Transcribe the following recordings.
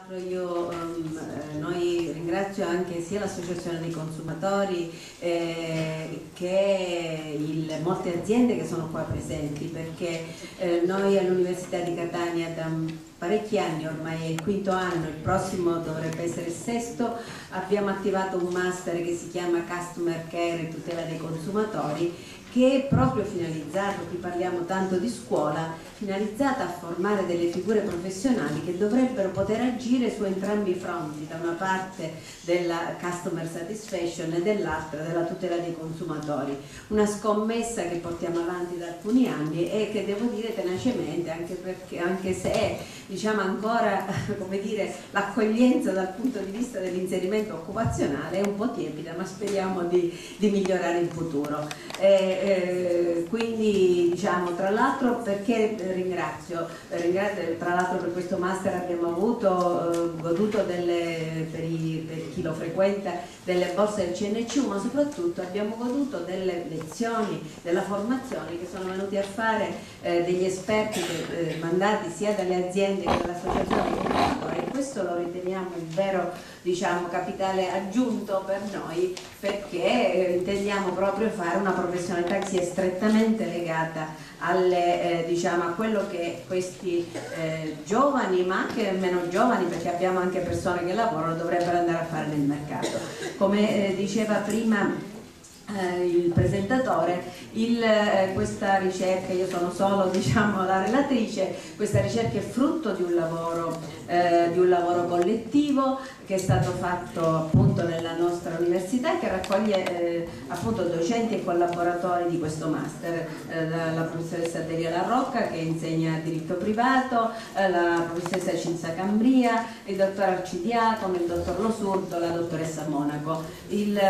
l'altro noi ringrazio anche sia l'Associazione dei Consumatori che molte aziende che sono qua presenti, perché noi all'Università di Catania da parecchi anni, ormai è il quinto anno, il prossimo dovrebbe essere il sesto, abbiamo attivato un master che si chiama Customer Care e tutela dei consumatori, che è proprio finalizzato, qui parliamo tanto di scuola, finalizzata a formare delle figure professionali che dovrebbero poter agire su entrambi i fronti, da una parte della customer satisfaction e dall'altra della tutela dei consumatori. Una scommessa che portiamo avanti da alcuni anni e che devo dire tenacemente, anche se diciamo ancora come dire, l'accoglienza dal punto di vista dell'inserimento occupazionale è un po' tiepida, ma speriamo di migliorare in futuro. Quindi diciamo, tra l'altro, perché ringrazio tra l'altro per questo master abbiamo goduto per chi lo frequenta delle borse del CNCU, ma soprattutto abbiamo goduto delle lezioni, della formazione che sono venuti a fare degli esperti mandati sia dalle aziende che dall'associazione dei consumatori, e questo lo riteniamo il vero capitale aggiunto per noi, perché intendiamo proprio fare una professionalità che sia strettamente legata a quello che questi giovani, ma anche meno giovani, perché abbiamo anche persone che lavorano, dovrebbero andare a fare nel mercato. Come diceva prima il presentatore, questa ricerca, io sono solo la relatrice, questa ricerca è frutto di un lavoro collettivo che è stato fatto appunto nella nostra università e che raccoglie appunto docenti e collaboratori di questo master, la professoressa Delia La Rocca che insegna diritto privato, la professoressa Cinzia Cambria, il dottor Arcidiacono, il dottor Lo Surdo, la dottoressa Monaco. Il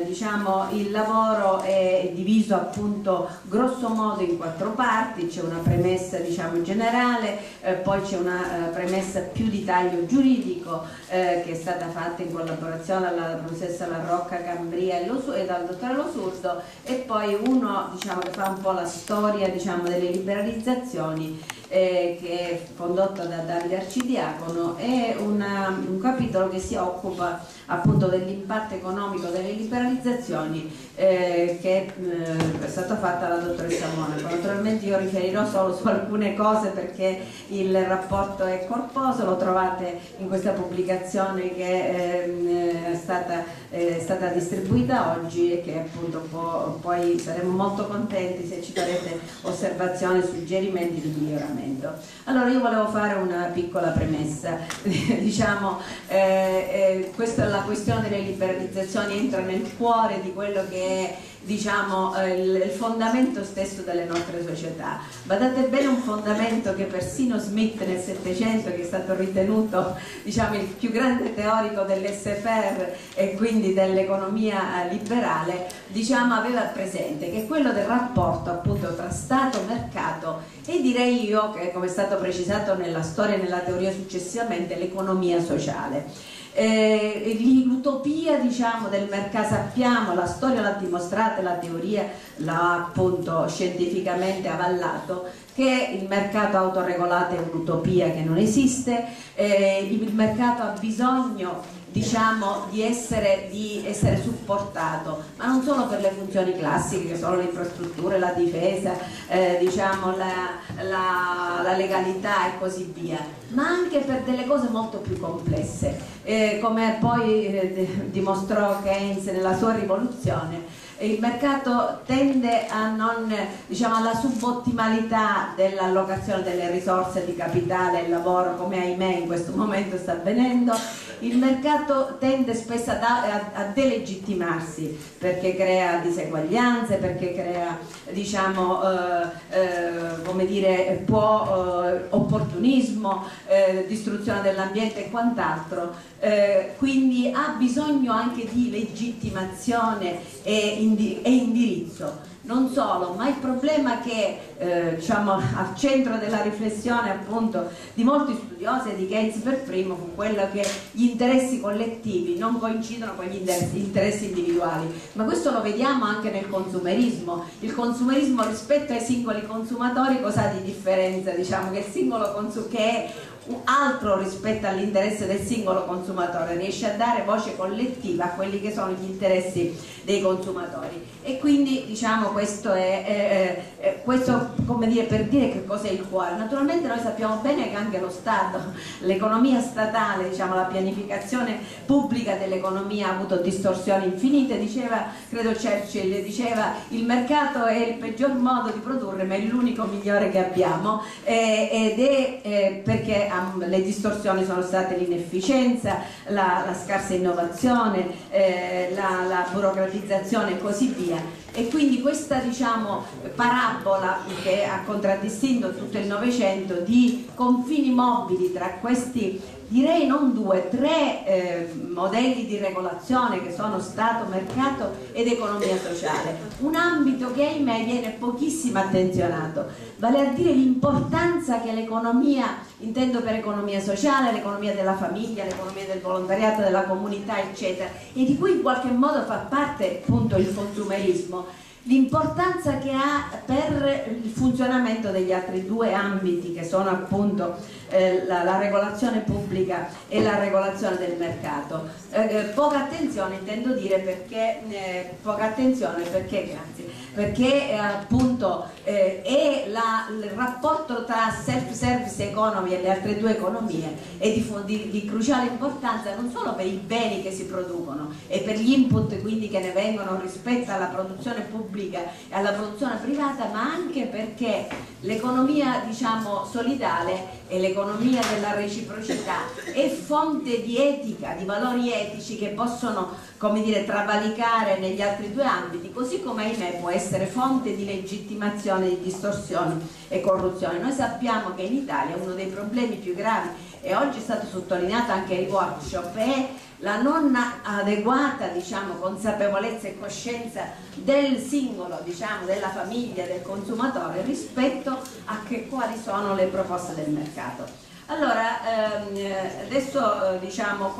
lavoro è diviso appunto grosso modo in 4 parti, c'è una premessa generale, poi c'è una premessa più di taglio giuridico che è stata fatta in collaborazione dalla professoressa La Rocca, Cambria e dal dottore Lo Surdo, e poi uno che fa un po' la storia delle liberalizzazioni che è condotto da Davide Arcidiacono, e un capitolo che si occupa appunto dell'impatto economico delle liberalizzazioni che è stata fatta dalla dottoressa Monaco. Naturalmente io riferirò solo su alcune cose perché il rapporto è corposo, lo trovate in questa pubblicazione che è stata distribuita oggi e che appunto poi saremo molto contenti se ci farete osservazioni, suggerimenti di miglioramento. Allora io volevo fare una piccola premessa, questa è la questione delle liberalizzazioni, entra nel cuore di quello che è il fondamento stesso delle nostre società. Badate bene, un fondamento che persino Smith nel Settecento, che è stato ritenuto il più grande teorico dell'SFR e quindi dell'economia liberale, aveva presente, che è quello del rapporto appunto tra Stato, mercato e, direi io, che come è stato precisato nella storia e nella teoria successivamente, l'economia sociale. L'utopia del mercato, sappiamo, la storia l'ha dimostrata, la teoria l'ha appunto scientificamente avallato, che il mercato autoregolato è un'utopia che non esiste, il mercato ha bisogno di essere supportato, ma non solo per le funzioni classiche che sono le infrastrutture, la difesa, la legalità e così via, ma anche per delle cose molto più complesse, come poi dimostrò Keynes nella sua rivoluzione. Il mercato tende alla subottimalità dell'allocazione delle risorse di capitale e lavoro, come ahimè in questo momento sta avvenendo. Il mercato tende spesso a delegittimarsi, perché crea diseguaglianze, perché crea opportunismo, distruzione dell'ambiente e quant'altro, quindi ha bisogno anche di legittimazione e indirizzo. Non solo, ma il problema che al centro della riflessione appunto di molti studiosi e di Keynes per primo fu quello che gli interessi collettivi non coincidono con gli interessi individuali, ma questo lo vediamo anche nel consumerismo. Il consumerismo rispetto ai singoli consumatori cosa ha di differenza? Che il singolo che è altro rispetto all'interesse del singolo consumatore, riesce a dare voce collettiva a quelli che sono gli interessi dei consumatori. E quindi diciamo questo è questo, come dire, per dire che cos'è il cuore. Naturalmente noi sappiamo bene che anche lo Stato, l'economia statale, diciamo la pianificazione pubblica dell'economia ha avuto distorsioni infinite. Diceva, credo Churchill, diceva il mercato è il peggior modo di produrre ma è l'unico migliore che abbiamo, ed è perché le distorsioni sono state l'inefficienza, la scarsa innovazione, la burocratizzazione e così via. E quindi questa, diciamo, parabola che ha contraddistinto tutto il Novecento di confini mobili tra questi, direi non due, tre modelli di regolazione che sono Stato, mercato ed economia sociale, un ambito che ahimè viene pochissimo attenzionato, vale a dire l'importanza che l'economia, intendo per economia sociale, l'economia della famiglia, l'economia del volontariato, della comunità eccetera, e di cui in qualche modo fa parte appunto il consumerismo, l'importanza che ha per il funzionamento degli altri due ambiti che sono appunto la regolazione pubblica e la regolazione del mercato. Poca attenzione intendo dire perché poca attenzione perché appunto è il rapporto tra self-service economy e le altre due economie è di cruciale importanza non solo per i beni che si producono e per gli input quindi che ne vengono rispetto alla produzione pubblica e alla produzione privata, ma anche perché l'economia, diciamo, solidale e l'economia della reciprocità è fonte di etica, di valori etici che possono, come dire, travalicare negli altri due ambiti, così come ahimè può essere fonte di legittimazione di distorsioni e corruzione. Noi sappiamo che in Italia uno dei problemi più gravi, e oggi è stato sottolineato anche ai workshop, è la non adeguata, diciamo, consapevolezza e coscienza del singolo, diciamo, della famiglia, del consumatore rispetto a quali sono le proposte del mercato. Allora, adesso diciamo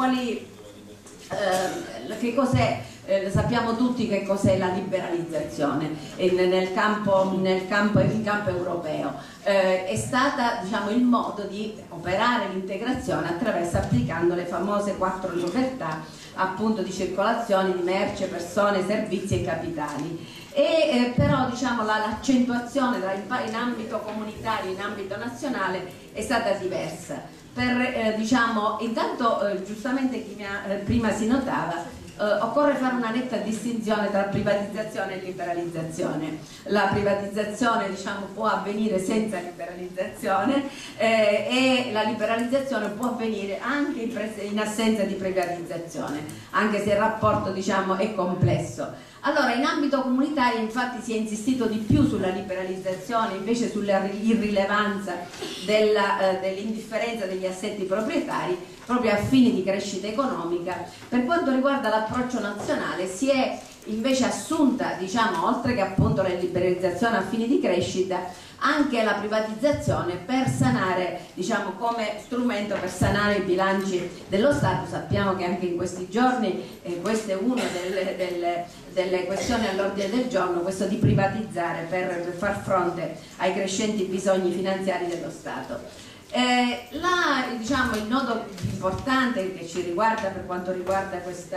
che cos'è, sappiamo tutti che cos'è la liberalizzazione nel campo europeo. È stata, diciamo, il modo di operare l'integrazione attraverso applicando le famose 4 libertà appunto di circolazione di merce, persone, servizi e capitali. Però diciamo l'accentuazione in ambito comunitario e in ambito nazionale è stata diversa. Diciamo, intanto giustamente chi prima si notava, occorre fare una netta distinzione tra privatizzazione e liberalizzazione. La privatizzazione, diciamo, può avvenire senza liberalizzazione e la liberalizzazione può avvenire anche in assenza di privatizzazione, anche se il rapporto, diciamo, è complesso. Allora, in ambito comunitario infatti si è insistito di più sulla liberalizzazione, invece sulla irrilevanza dell'indifferenza degli assetti proprietari, proprio a fini di crescita economica. Per quanto riguarda l'approccio nazionale si è invece assunta, diciamo, oltre che appunto la liberalizzazione a fini di crescita, anche la privatizzazione per sanare, diciamo, come strumento per sanare i bilanci dello Stato. Sappiamo che anche in questi giorni questa è una delle questioni all'ordine del giorno, questo di privatizzare per far fronte ai crescenti bisogni finanziari dello Stato. Diciamo, il nodo importante che ci riguarda per quanto riguarda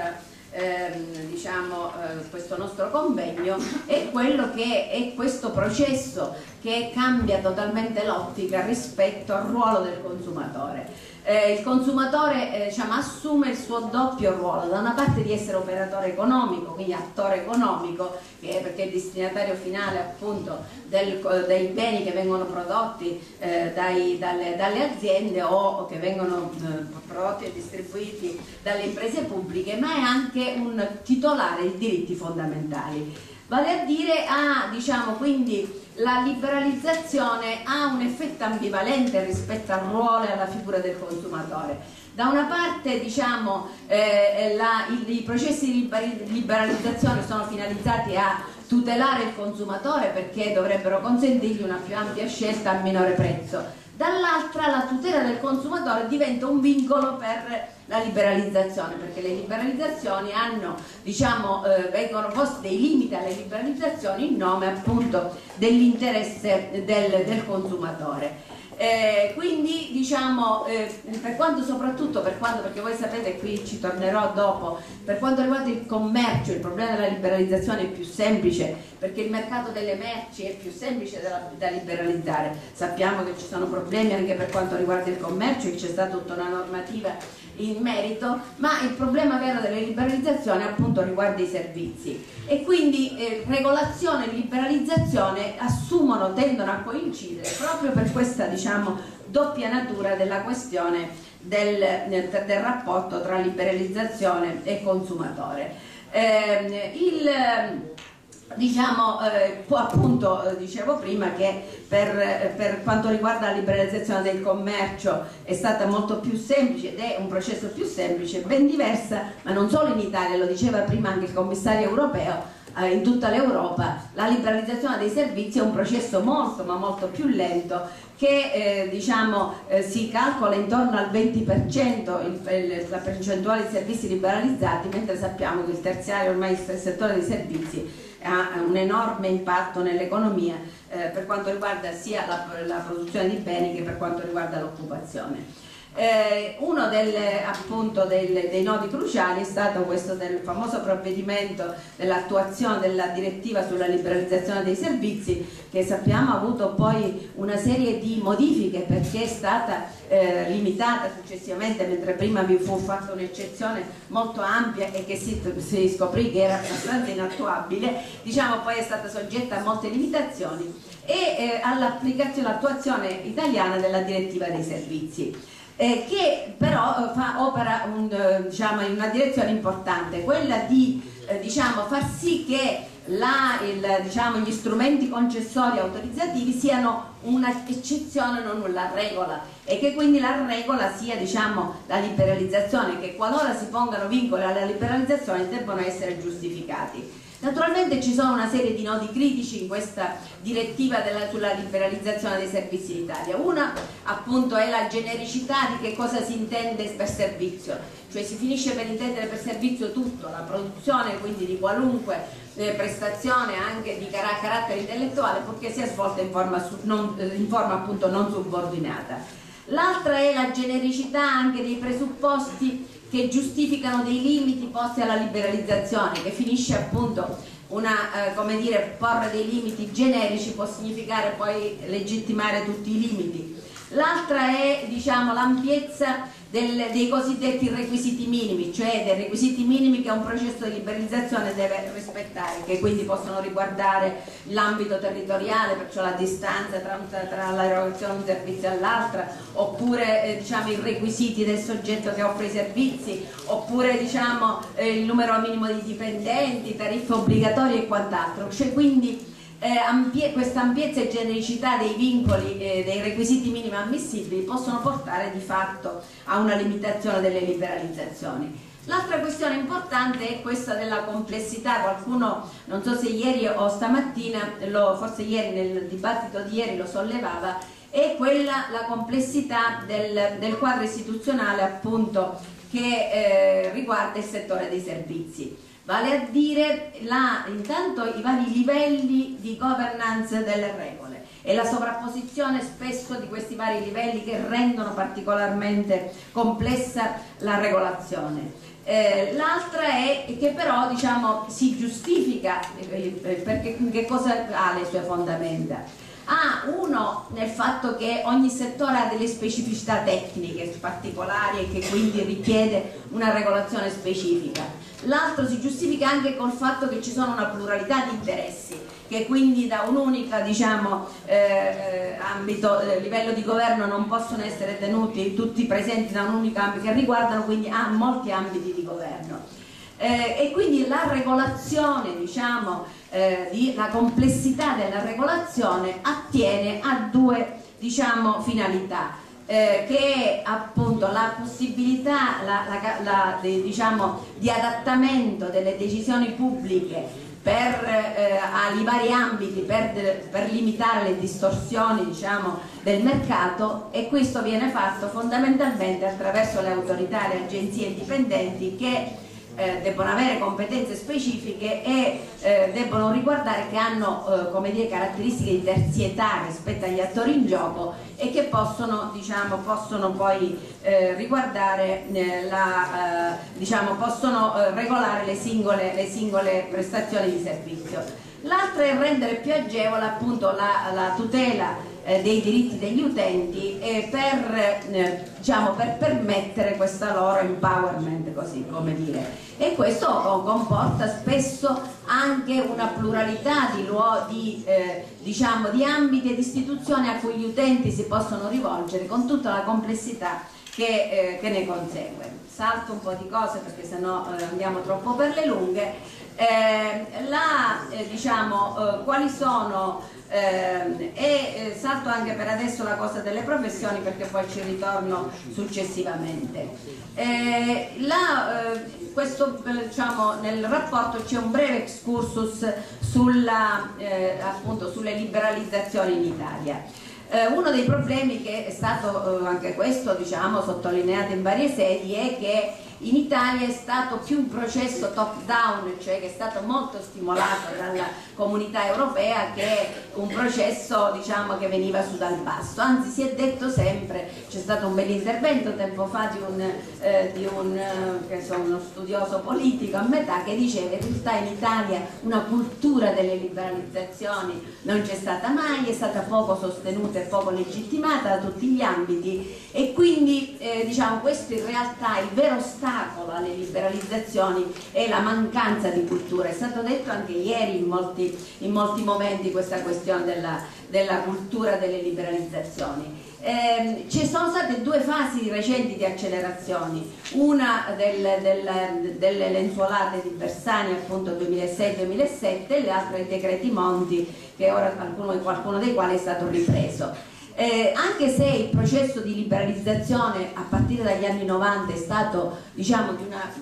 questo nostro convegno è quello che è questo processo che cambia totalmente l'ottica rispetto al ruolo del consumatore. Il consumatore diciamo, assume il suo doppio ruolo, da una parte di essere operatore economico, quindi attore economico, perché è destinatario finale appunto dei beni che vengono prodotti dalle aziende o che vengono prodotti e distribuiti dalle imprese pubbliche, ma è anche un titolare di diritti fondamentali. Vale a dire, diciamo, quindi la liberalizzazione ha un effetto ambivalente rispetto al ruolo e alla figura del consumatore. Da una parte, diciamo, i processi di liberalizzazione sono finalizzati a tutelare il consumatore perché dovrebbero consentirgli una più ampia scelta a minore prezzo. Dall'altra la tutela del consumatore diventa un vincolo per la liberalizzazione, perché le liberalizzazioni hanno, diciamo, vengono posti dei limiti alle liberalizzazioni in nome appunto dell'interesse del consumatore. Quindi diciamo per quanto, soprattutto per quanto, perché voi sapete, qui ci tornerò dopo, per quanto riguarda il commercio il problema della liberalizzazione è più semplice, perché il mercato delle merci è più semplice da liberalizzare. Sappiamo che ci sono problemi anche per quanto riguarda il commercio, che c'è stata tutta una normativa in merito, ma il problema vero delle liberalizzazioni appunto riguarda i servizi, e quindi regolazione e liberalizzazione tendono a coincidere proprio per questa, diciamo, doppia natura della questione del rapporto tra liberalizzazione e consumatore. Diciamo, appunto dicevo prima che per quanto riguarda la liberalizzazione del commercio è stata molto più semplice ed è un processo più semplice, ben diversa, ma non solo in Italia, lo diceva prima anche il commissario europeo, in tutta l'Europa la liberalizzazione dei servizi è un processo molto ma molto più lento, che si calcola intorno al 20% la percentuale di servizi liberalizzati, mentre sappiamo che il terziario, ormai il settore dei servizi, ha un enorme impatto nell'economia per quanto riguarda sia la produzione di beni che per quanto riguarda l'occupazione. Uno dei nodi cruciali è stato questo del famoso provvedimento dell'attuazione della direttiva sulla liberalizzazione dei servizi, che sappiamo ha avuto poi una serie di modifiche, perché è stata limitata successivamente, mentre prima vi fu fatta un'eccezione molto ampia e che si scoprì che era abbastanza inattuabile, diciamo, poi è stata soggetta a molte limitazioni, e all'attuazione italiana della direttiva dei servizi. Che però opera in una direzione importante, quella di far sì che gli strumenti concessori autorizzativi siano un'eccezione, non la regola, e che quindi la regola sia la liberalizzazione, che qualora si pongano vincoli alla liberalizzazione debbano essere giustificati. Naturalmente ci sono una serie di nodi critici in questa direttiva sulla liberalizzazione dei servizi in Italia. Una appunto è la genericità di che cosa si intende per servizio, cioè si finisce per intendere per servizio tutto, la produzione quindi di qualunque prestazione anche di carattere intellettuale, purché sia svolta in forma appunto non subordinata. L'altra è la genericità anche dei presupposti che giustificano dei limiti posti alla liberalizzazione, che finisce appunto porre dei limiti generici può significare poi legittimare tutti i limiti. L'altra è l'ampiezza dei cosiddetti requisiti minimi, cioè dei requisiti minimi che un processo di liberalizzazione deve rispettare, che quindi possono riguardare l'ambito territoriale, perciò la distanza tra l'erogazione di un servizio all'altra, oppure i requisiti del soggetto che offre i servizi, oppure il numero minimo di dipendenti, tariffe obbligatorie e quant'altro. Cioè, quindi questa ampiezza e genericità dei vincoli dei requisiti minimi ammissibili possono portare di fatto a una limitazione delle liberalizzazioni. L'altra questione importante è questa della complessità. Qualcuno, non so se ieri o stamattina, forse ieri nel dibattito di ieri lo sollevava, è la complessità del quadro istituzionale appunto che riguarda il settore dei servizi. Vale a dire intanto i vari livelli di governance delle regole e la sovrapposizione spesso di questi vari livelli che rendono particolarmente complessa la regolazione. L'altra è che però si giustifica, perché che cosa ha le sue fondamenta? Uno nel fatto che ogni settore ha delle specificità tecniche particolari e che quindi richiede una regolazione specifica. L'altro si giustifica anche col fatto che ci sono una pluralità di interessi, che quindi da un unico livello di governo non possono essere tenuti tutti presenti da un unico ambito, che riguardano quindi molti ambiti di governo. E quindi la regolazione, la complessità della regolazione attiene a due finalità, che è appunto la possibilità di adattamento delle decisioni pubbliche ai vari ambiti per limitare le distorsioni del mercato, e questo viene fatto fondamentalmente attraverso le autorità e le agenzie indipendenti che debbono avere competenze specifiche e debbono riguardare, che hanno come dire, caratteristiche di terzietà rispetto agli attori in gioco e che possono, diciamo, possono poi riguardare possono regolare le singole prestazioni di servizio. L'altra è rendere più agevole appunto la tutela dei diritti degli utenti per permettere questa loro empowerment, così come dire. E questo comporta spesso anche una pluralità di ambiti ed istituzioni a cui gli utenti si possono rivolgere, con tutta la complessità che ne consegue. Salto un po' di cose perché sennò andiamo troppo per le lunghe. Quali sono salto anche per adesso la cosa delle professioni, perché poi ci ritorno successivamente. Nel rapporto c'è un breve excursus sulle liberalizzazioni in Italia. Uno dei problemi che è stato anche questo, diciamo, sottolineato in varie sedi, è che in Italia è stato più un processo top down, cioè che è stato molto stimolato dalla comunità europea, che un processo, diciamo, che veniva su dal basso. Anzi, si è detto sempre, c'è stato un bel intervento tempo fa di uno studioso politico a metà, che diceva: in realtà in Italia una cultura delle liberalizzazioni non c'è stata mai, è stata poco sostenuta e poco legittimata da tutti gli ambiti, e quindi questo in realtà è il vero ostacolo alle liberalizzazioni è la mancanza di cultura. È stato detto anche ieri in molti momenti questa questione della cultura delle liberalizzazioni. Ci sono state due fasi recenti di accelerazioni, una delle lenzuolate di Bersani, appunto 2006-2007, e l'altra i decreti Monti, che ora qualcuno dei quali è stato ripreso. Anche se il processo di liberalizzazione a partire dagli anni 90 è stato, diciamo,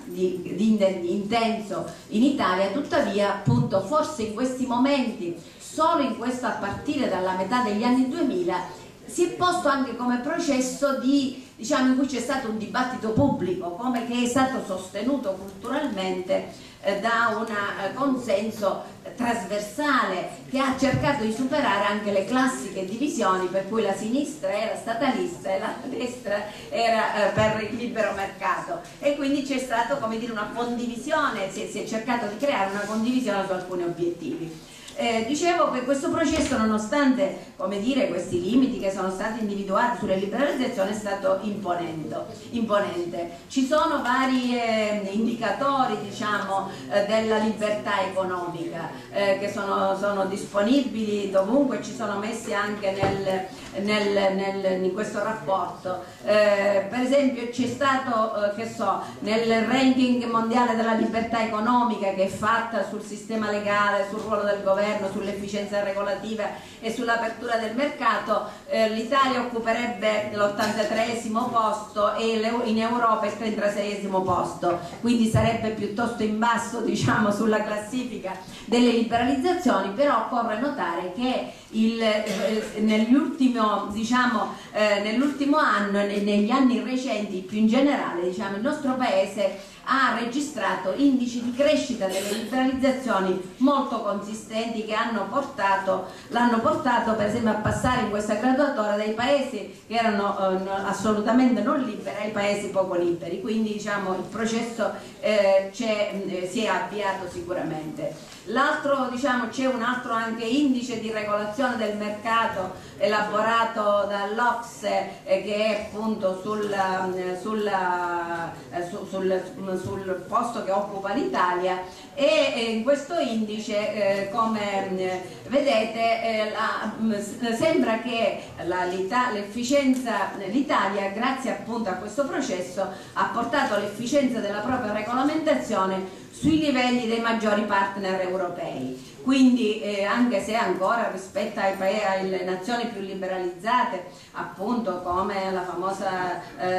intenso in Italia, tuttavia appunto forse in questi momenti, solo in questo, a partire dalla metà degli anni 2000, si è posto anche come processo in cui c'è stato un dibattito pubblico, che è stato sostenuto culturalmente da un consenso trasversale, che ha cercato di superare anche le classiche divisioni per cui la sinistra era statalista e la destra era per il libero mercato, e quindi c'è stata, come dire, una condivisione, si è cercato di creare una condivisione su alcuni obiettivi. Dicevo che questo processo, nonostante, come dire, questi limiti che sono stati individuati sulle liberalizzazioni, è stato imponente. Ci sono vari indicatori, diciamo, della libertà economica che sono disponibili dovunque, ci sono messi anche in questo rapporto. Per esempio c'è stato, nel ranking mondiale della libertà economica, che è fatta sul sistema legale, sul ruolo del governo, sull'efficienza regolativa e sull'apertura del mercato, l'Italia occuperebbe l'83esimo posto e in Europa il 36esimo posto, quindi sarebbe piuttosto in basso, diciamo, sulla classifica delle liberalizzazioni. Però occorre notare che nell'ultimo anno e negli anni recenti più in generale, diciamo, il nostro Paese ha registrato indici di crescita delle liberalizzazioni molto consistenti, che l'hanno portato per esempio a passare in questa graduatoria dai paesi che erano assolutamente non liberi ai paesi poco liberi. Quindi, diciamo, il processo si è avviato sicuramente. C'è un altro anche indice di regolazione del mercato elaborato dall'OCSE, che è appunto sul posto che occupa l'Italia, e in questo indice, come vedete, sembra che l'Italia, grazie appunto a questo processo, ha portato l'efficienza della propria regolamentazione sui livelli dei maggiori partner europei. Quindi anche se ancora rispetto alle nazioni più liberalizzate, appunto come la famosa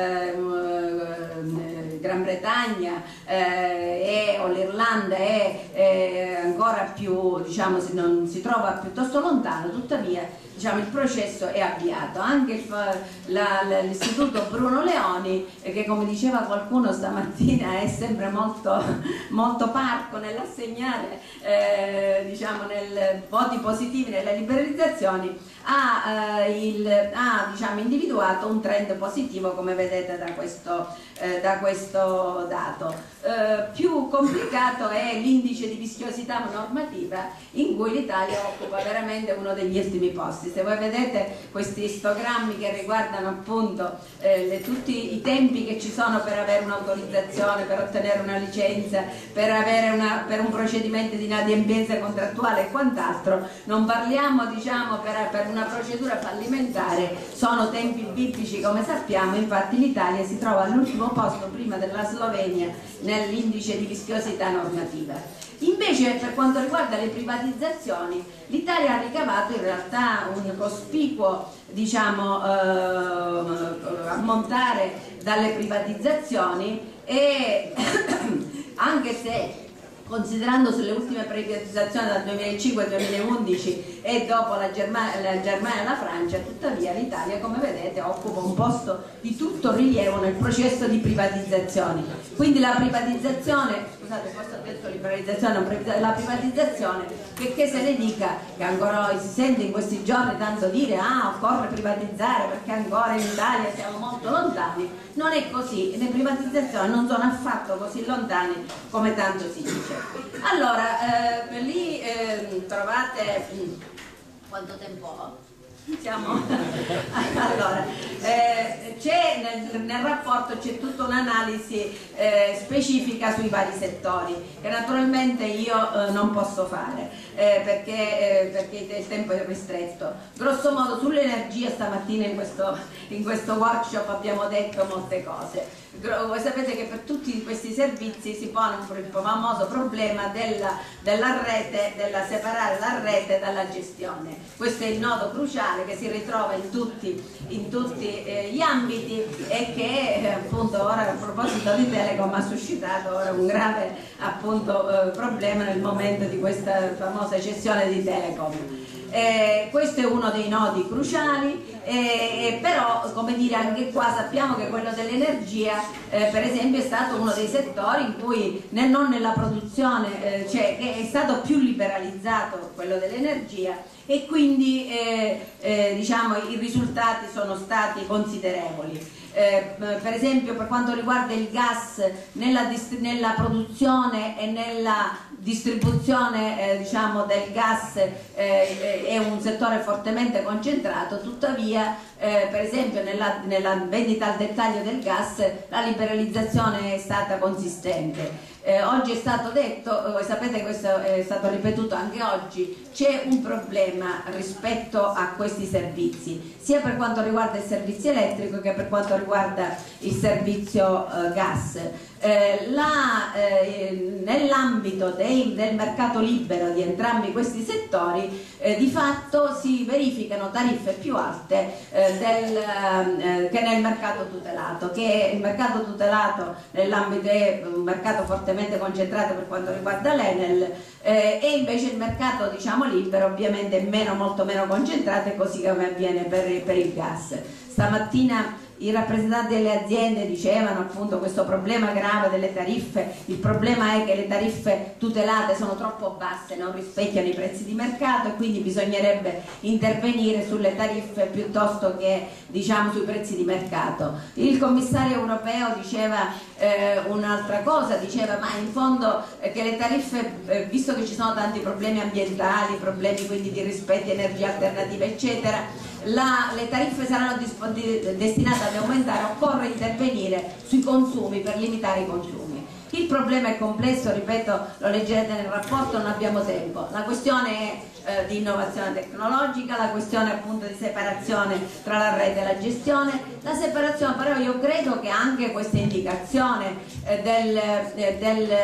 Gran Bretagna o l'Irlanda, è ancora più, diciamo, si trova piuttosto lontano, tuttavia diciamo, il processo è avviato. Anche l'istituto Bruno Leoni, che come diceva qualcuno stamattina è sempre molto parco nell'assegnare diciamo, voti positivi nelle liberalizzazioni, ha diciamo, individuato un trend positivo, come vedete da questo dato. Più complicato è l'indice di vischiosità normativa, in cui l'Italia occupa veramente uno degli ultimi posti. Se voi vedete questi istogrammi che riguardano appunto tutti i tempi che ci sono per avere un'autorizzazione, per ottenere una licenza, per un procedimento di inadempienza contrattuale e quant'altro, non parliamo, diciamo, per una procedura fallimentare, sono tempi biblici come sappiamo. Infatti l'Italia si trova all'ultimo posto, prima della Slovenia, nell'indice di vischiosità normativa. Invece per quanto riguarda le privatizzazioni, l'Italia ha ricavato in realtà un cospicuo, diciamo, ammontare dalle privatizzazioni, e anche se, considerando sulle ultime privatizzazioni dal 2005-2011 e dopo la Germania e la Francia, tuttavia l'Italia, come vedete, occupa un posto di tutto rilievo nel processo di privatizzazioni. Quindi la privatizzazione, scusate, forse ho detto liberalizzazione, la privatizzazione, che se ne dica, che ancora si sente in questi giorni tanto dire occorre privatizzare perché ancora in Italia siamo molto lontani, non è così, le privatizzazioni non sono affatto così lontane come tanto si dice. Allora, lì trovate quanto tempo ho? Allora, nel rapporto c'è tutta un'analisi specifica sui vari settori, che naturalmente io non posso fare perché il tempo è ristretto. Grosso modo sull'energia stamattina in questo workshop abbiamo detto molte cose. Voi sapete che per tutti questi servizi si pone il famoso problema della rete, della separare la rete dalla gestione. Questo è il nodo cruciale che si ritrova in tutti gli ambiti, e che appunto ora, a proposito di Telecom, ha suscitato ora un grave appunto problema nel momento di questa famosa cessione di Telecom. Questo è uno dei nodi cruciali, però, come dire, anche qua sappiamo che quello dell'energia per esempio è stato uno dei settori in cui non nella produzione, cioè che è stato più liberalizzato quello dell'energia, e quindi diciamo, i risultati sono stati considerevoli. Per esempio per quanto riguarda il gas, nella produzione e nella distribuzione diciamo, del gas è un settore fortemente concentrato, tuttavia per esempio nella vendita al dettaglio del gas la liberalizzazione è stata consistente. Oggi è stato detto, voi sapete, questo è stato ripetuto anche oggi, c'è un problema rispetto a questi servizi, sia per quanto riguarda il servizio elettrico che per quanto riguarda il servizio gas. Nell'ambito del mercato libero di entrambi questi settori di fatto si verificano tariffe più alte che nel mercato tutelato, che il mercato tutelato nell'ambito è un mercato fortemente concentrato per quanto riguarda l'Enel, e invece il mercato, diciamo, libero ovviamente è molto meno concentrato, e così come avviene per il gas. Stamattina i rappresentanti delle aziende dicevano appunto questo problema grave delle tariffe. Il problema è che le tariffe tutelate sono troppo basse, non rispecchiano i prezzi di mercato, e quindi bisognerebbe intervenire sulle tariffe piuttosto che, diciamo, sui prezzi di mercato. Il commissario europeo diceva un'altra cosa, diceva ma in fondo che le tariffe, visto che ci sono tanti problemi ambientali, problemi quindi di rispetto, energie alternative eccetera, le tariffe saranno destinate ad aumentare, occorre intervenire sui consumi per limitare i consumi. Il problema è complesso, ripeto, lo leggerete nel rapporto, non abbiamo tempo. La questione è di innovazione tecnologica, la questione appunto di separazione tra la rete e la gestione. La separazione, però io credo che anche questa indicazione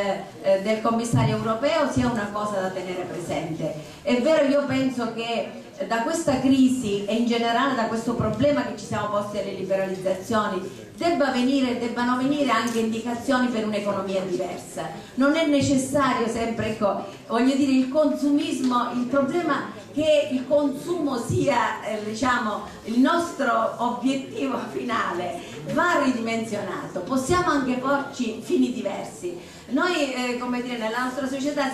del commissario europeo sia una cosa da tenere presente. È vero, io penso che da questa crisi e in generale da questo problema che ci siamo posti alle liberalizzazioni debbano venire anche indicazioni per un'economia diversa. Non è necessario sempre, ecco, voglio dire, il consumismo, il problema che il consumo sia diciamo, il nostro obiettivo finale va ridimensionato, possiamo anche porci fini diversi. Noi come dire, nella nostra società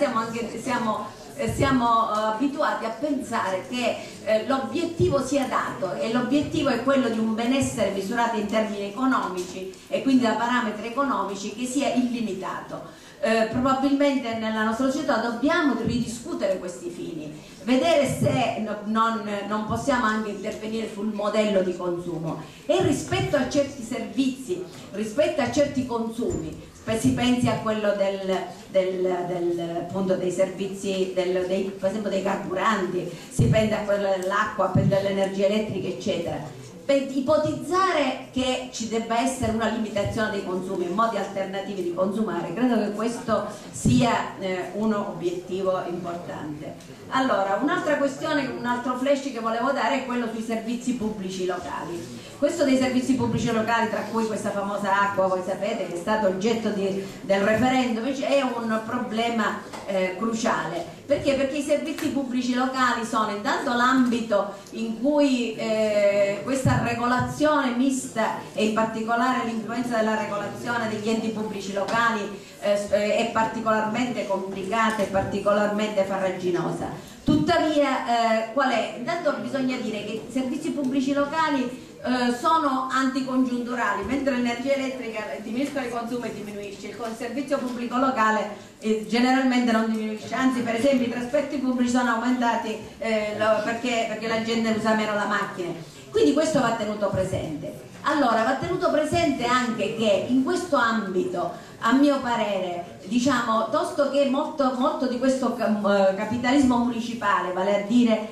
siamo abituati a pensare che l'obiettivo sia dato, e l'obiettivo è quello di un benessere misurato in termini economici e quindi da parametri economici che sia illimitato. Probabilmente nella nostra società dobbiamo ridiscutere questi fini, vedere se non possiamo anche intervenire sul modello di consumo e rispetto a certi servizi, rispetto a certi consumi. Si pensi a quello appunto dei servizi, per esempio dei carburanti, si pensa a quello dell'acqua, dell'energia elettrica, eccetera. Per ipotizzare che ci debba essere una limitazione dei consumi e modi alternativi di consumare, credo che questo sia un obiettivo importante. Allora, un'altra questione, un altro flash che volevo dare è quello sui servizi pubblici locali. Questo dei servizi pubblici locali, tra cui questa famosa acqua, voi sapete, che è stato oggetto del referendum, è un problema cruciale. Perché? Perché i servizi pubblici locali sono intanto l'ambito in cui questa regolazione mista e in particolare l'influenza della regolazione degli enti pubblici locali è particolarmente complicata e particolarmente farraginosa. Tuttavia, qual è? Intanto bisogna dire che i servizi pubblici locali sono anticongiunturali, mentre l'energia elettrica diminuiscono i consumi e diminuisce, il servizio pubblico locale generalmente non diminuisce, anzi per esempio i trasporti pubblici sono aumentati perché la gente usa meno la macchina, quindi questo va tenuto presente. Allora va tenuto presente anche che in questo ambito, a mio parere, diciamo, tosto che molto di questo capitalismo municipale, vale a dire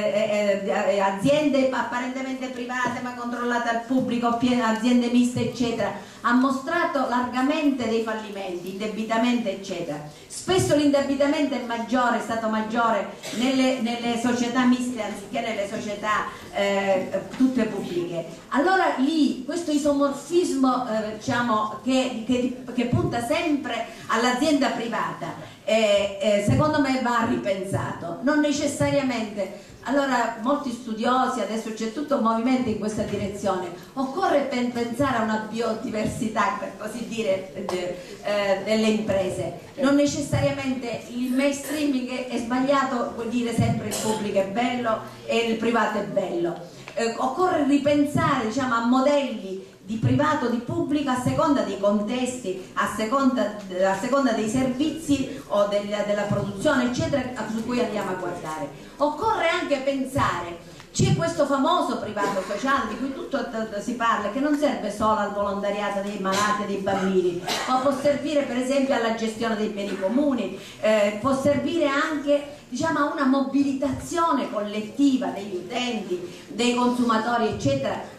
aziende apparentemente private ma controllate al pubblico, aziende miste eccetera, ha mostrato largamente dei fallimenti, indebitamento eccetera. Spesso l'indebitamento è stato maggiore nelle società miste anziché nelle società tutte pubbliche. Allora lì questo isomorfismo diciamo, che punta sempre all'azienda privata secondo me va ripensato, non necessariamente. Allora molti studiosi, adesso c'è tutto un movimento in questa direzione, occorre pensare a una biodiversità, per così dire, delle imprese. Non necessariamente il mainstreaming è sbagliato, vuol dire sempre il pubblico è bello e il privato è bello. Occorre ripensare, diciamo, a modelli di privato, di pubblico, a seconda dei contesti, a seconda dei servizi o della produzione eccetera su cui andiamo a guardare. Occorre anche pensare, c'è questo famoso privato sociale di cui tutto si parla, che non serve solo al volontariato dei malati e dei bambini, ma può servire per esempio alla gestione dei beni comuni, può servire anche, diciamo, a una mobilitazione collettiva degli utenti, dei consumatori eccetera,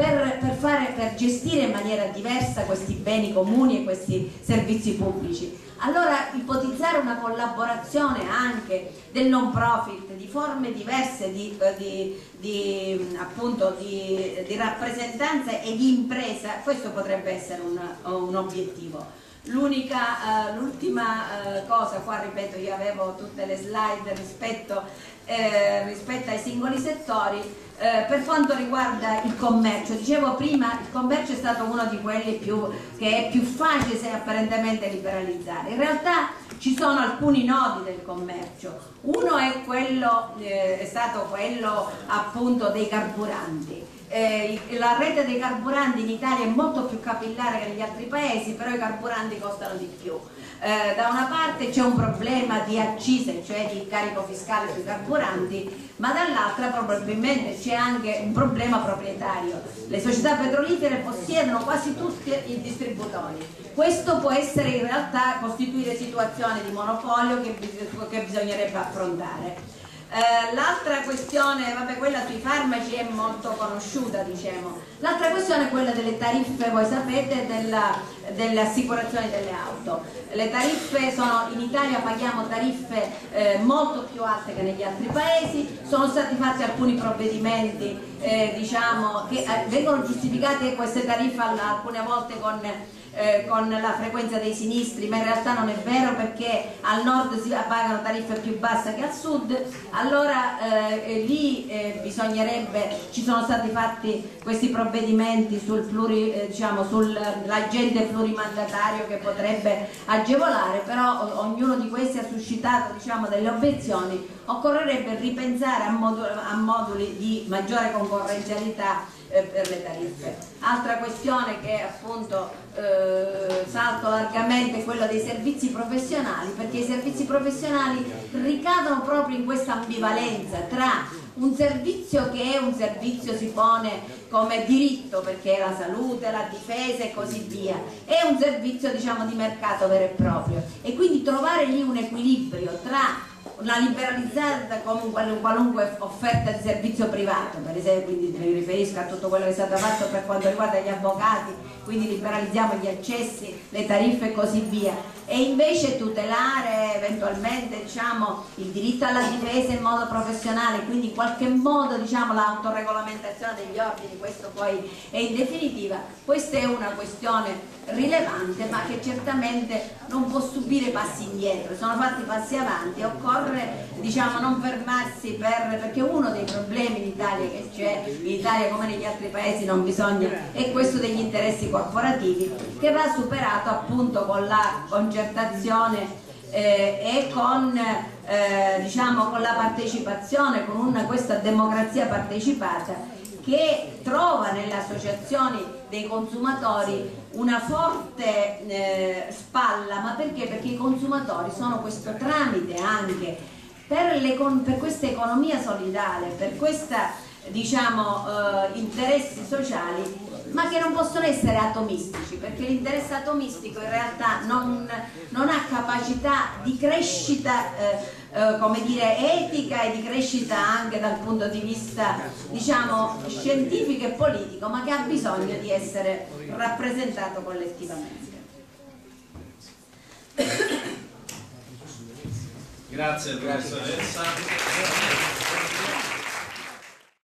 per gestire in maniera diversa questi beni comuni e questi servizi pubblici. Allora ipotizzare una collaborazione anche del non profit, di forme diverse appunto di rappresentanza e di impresa, questo potrebbe essere un obiettivo. L'ultima cosa, qua ripeto, io avevo tutte le slide rispetto ai singoli settori. Per quanto riguarda il commercio, dicevo prima, il commercio è stato uno di quelli che è più facile se apparentemente liberalizzare. In realtà ci sono alcuni nodi del commercio. Uno è stato quello appunto dei carburanti. La rete dei carburanti in Italia è molto più capillare che negli altri paesi, però i carburanti costano di più. Da una parte c'è un problema di accise, cioè di carico fiscale sui carburanti, ma dall'altra probabilmente c'è anche un problema proprietario. Le società petrolifere possiedono quasi tutti i distributori. Questo può essere in realtà costituire situazioni di monopolio che bisognerebbe affrontare. L'altra questione, vabbè, quella sui farmaci è molto conosciuta, diciamo. L'altra questione è quella delle tariffe, voi sapete, delle assicurazioni delle auto. Le tariffe sono, in Italia paghiamo tariffe molto più alte che negli altri paesi, sono stati fatti alcuni provvedimenti diciamo, che vengono giustificate queste tariffe alcune volte con la frequenza dei sinistri, ma in realtà non è vero, perché al nord si pagano tariffe più basse che al sud. Allora lì bisognerebbe, ci sono stati fatti questi provvedimenti diciamo, sull'agente plurimandatario che potrebbe agevolare, però ognuno di questi ha suscitato, diciamo, delle obiezioni. Occorrerebbe ripensare a moduli di maggiore concorrenzialità per le tariffe. Altra questione che appunto salto largamente è quella dei servizi professionali, perché i servizi professionali ricadono proprio in questa ambivalenza tra un servizio che è un servizio, si pone come diritto perché è la salute, la difesa e così via, è un servizio, diciamo, di mercato vero e proprio, e quindi trovare lì un equilibrio tra la liberalizzata come qualunque offerta di servizio privato, per esempio, quindi mi riferisco a tutto quello che è stato fatto per quanto riguarda gli avvocati, quindi liberalizziamo gli accessi, le tariffe e così via, e invece tutelare eventualmente, diciamo, il diritto alla difesa in modo professionale, quindi in qualche modo, diciamo, l'autoregolamentazione degli ordini, questo poi è in definitiva. Questa è una questione rilevante, ma che certamente non può subire passi indietro, sono fatti passi avanti, occorre, diciamo, non fermarsi perché uno dei problemi in Italia che c'è, in Italia come negli altri paesi non bisogna, è questo degli interessi corporativi, che va superato appunto con la concertazione e con, diciamo, con la partecipazione, con questa democrazia partecipata che trova nelle associazioni dei consumatori una forte spalla. Ma perché? Perché i consumatori sono questo tramite anche per questa economia solidale, per questa, diciamo, interessi sociali, ma che non possono essere atomistici, perché l'interesse atomistico in realtà non ha capacità di crescita come dire, etica e di crescita anche dal punto di vista, diciamo, scientifico e politico, ma che ha bisogno di essere rappresentato collettivamente. Grazie professoressa.